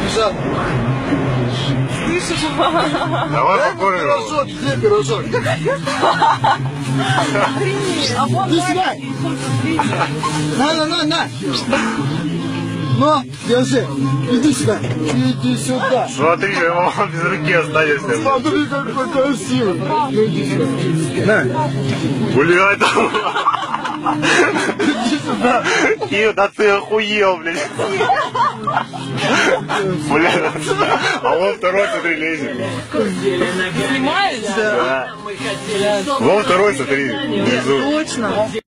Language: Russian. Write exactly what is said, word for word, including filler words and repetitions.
Бежал. Слышишь? Давай покурим. Пирожок, где пирожок? Иди сюда. На, на, на, на. Ну, держи. Иди сюда. Иди сюда. Смотри, я ему без руки останешься. Смотри, какой красивый. Ну, иди сюда. На. Гуляй там. Иди сюда. Ив, да ты охуел, блядь. Бля, а вон второй, смотри, лезет. Снимаешь? Да. Вон второй, смотри, внизу. Точно.